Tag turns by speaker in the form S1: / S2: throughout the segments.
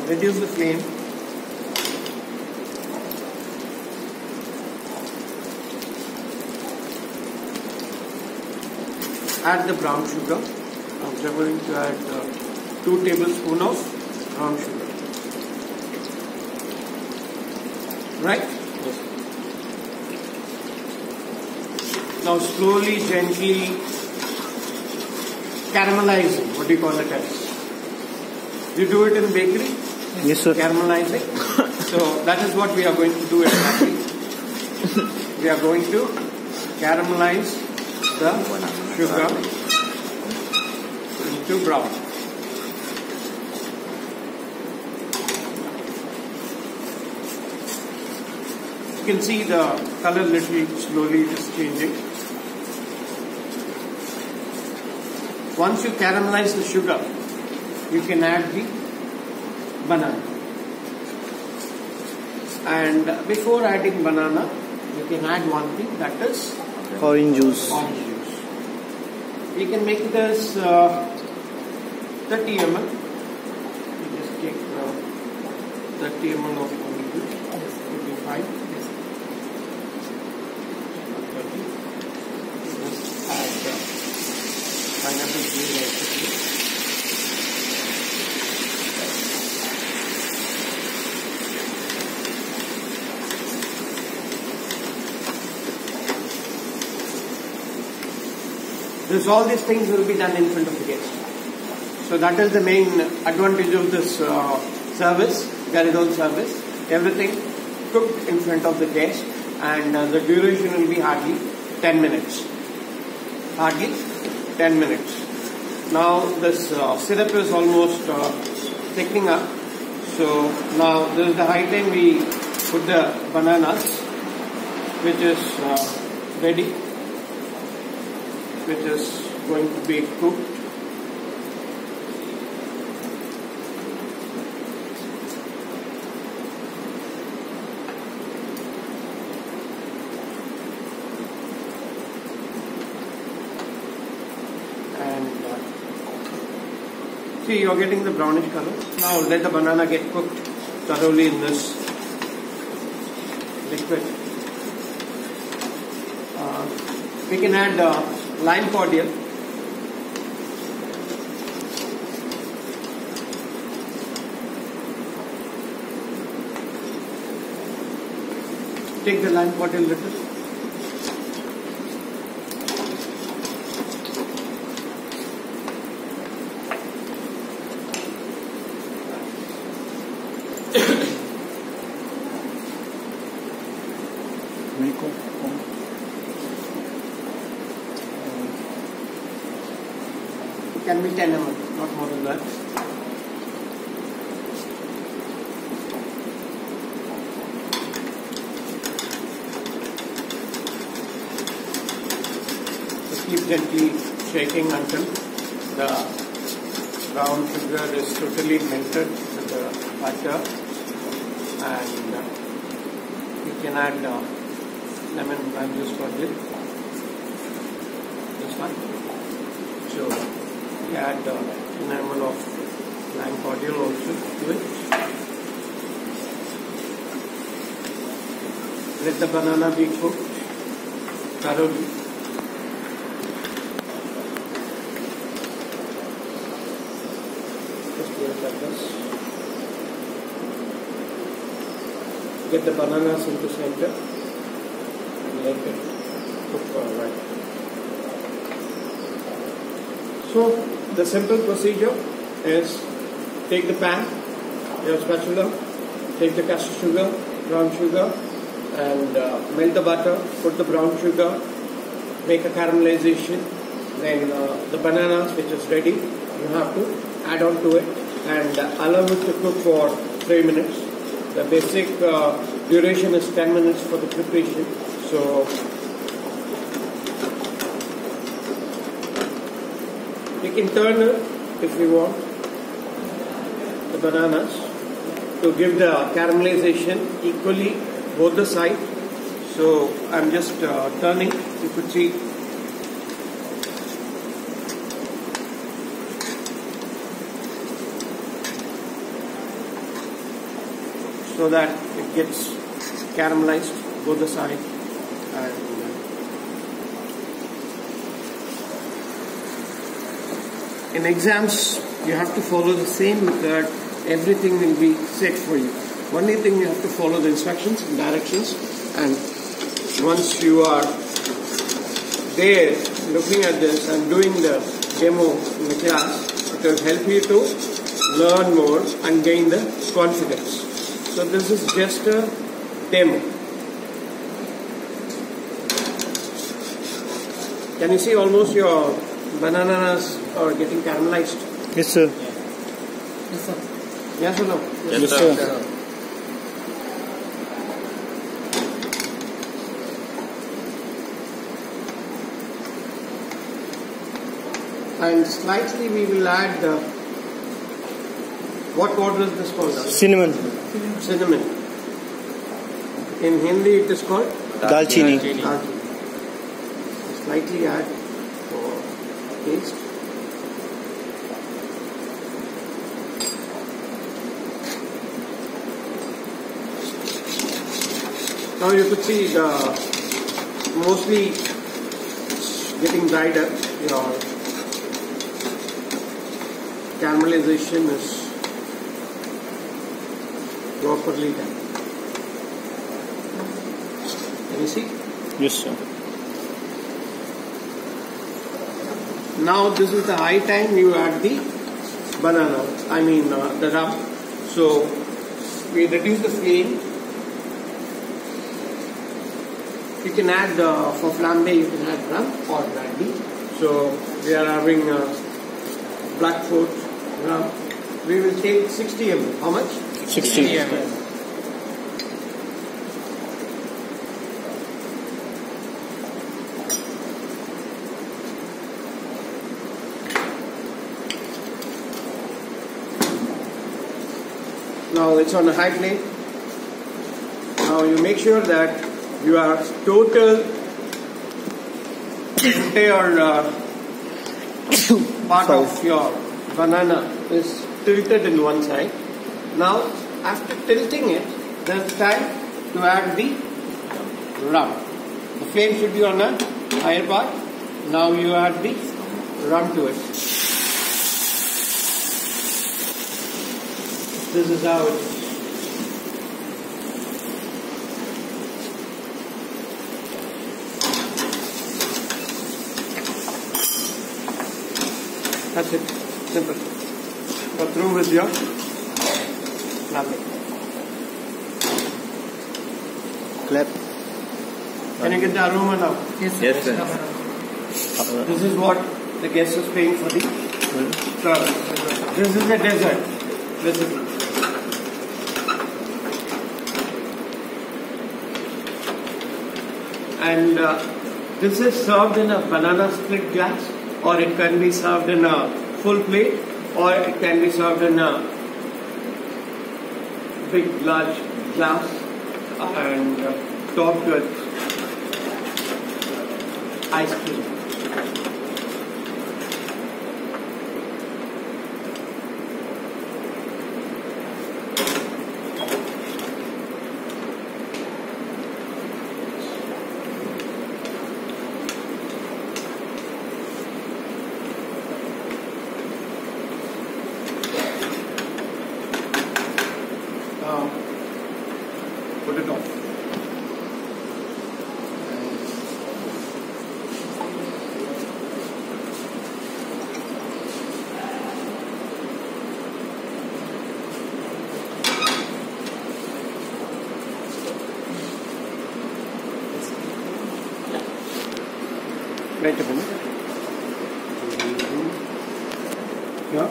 S1: reduce the flame. Add the brown sugar. I'm going to add 2 tablespoons of brown sugar. Right? Yes. Now slowly, gently caramelizing. What do you call it as? You do it in bakery?
S2: Yes, sir.
S1: Caramelizing. So that is what we are going to do exactly. We are going to caramelize the sugar into brown. You can see the color little slowly is changing. Once you caramelize the sugar, you can add the banana. And before adding banana, you can add one thing, that is
S2: orange juice.
S1: Orange juice. We can make this 30 ml. You just take 30 ml of orange juice. It will be fine. Just add pineapple juice also. This, all these things will be done in front of the guest. So that is the main advantage of this service, Garidon service. Everything cooked in front of the guest, and the duration will be hardly 10 minutes. Hardly 10 minutes. Now this syrup is almost thickening up. So now this is the high time we put the bananas, which is ready, which is going to be cooked. And see, you're getting the brownish color. Now let the banana get cooked thoroughly in this liquid. We can add lime cordial. Take the lime cordial little. Can be 10 ml, not more than that. Just keep gently shaking until the brown sugar is totally melted with the butter, and you can add lemon lime juice for this one. So we add an ml of lime cordial also to it. Let the banana be cooked thoroughly. Just do it like this. Get the bananas into center and let it cook for a while. So the simple procedure is take the pan, your spatula, take the castor sugar, brown sugar, and melt the butter, put the brown sugar, make a caramelization, then the bananas which is ready, you have to add on to it and allow it to cook for 3 minutes. The basic duration is 10 minutes for the preparation. So you can turn it if you want the bananas to give the caramelization equally both the sides. So I'm just turning. You could see so that it gets caramelized both the sides. And in exams, you have to follow the same method. Everything will be set for you. Only thing you have to follow the instructions and directions, and once you are there looking at this and doing the demo in the class, it will help you to learn more and gain the confidence. So this is just a demo. Can you see almost your bananas are getting caramelized?
S2: Yes, sir.
S1: Yes, sir. Yes or no?
S2: Yes, sir.
S1: And slightly we will add the, what powder is this called?
S2: Cinnamon.
S1: Cinnamon. In Hindi it is called?
S2: Dalchini.
S1: Dalchini. Slightly add for taste. Now you could see the mostly getting dried up. Your caramelization is properly done. Can you see?
S2: Yes, sir.
S1: Now this is the high time you add the banana, the rum. So we reduce the flame. You can add, for flambe you can add rum or brandy. So we are having Blackfoot rum. We will take 60 ml. How much?
S2: 60
S1: ml. Now it's on a high flame. Now you make sure that your total entire part of your banana is tilted in one side. Now after tilting it, then it's time to add the rum. The flame should be on a higher part. Now you add the rum to it. This is how it is. That's it. Simple. Go through with your flambe.
S2: Clap.
S1: Can you get the aroma now?
S3: Yes, sir.
S1: This is what the guest is paying for the service. This is a dessert, basically. And this is served in a banana split glass, or it can be served in a full plate, or it can be served in a big large glass and topped with ice cream. Put it on. Wait a minute. Yeah.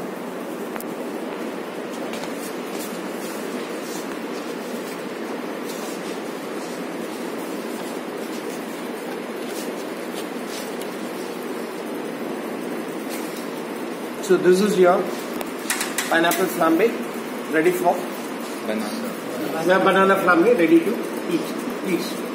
S1: So this is your pineapple flambe ready for
S3: Banana.
S1: banana flambe ready to eat. Please.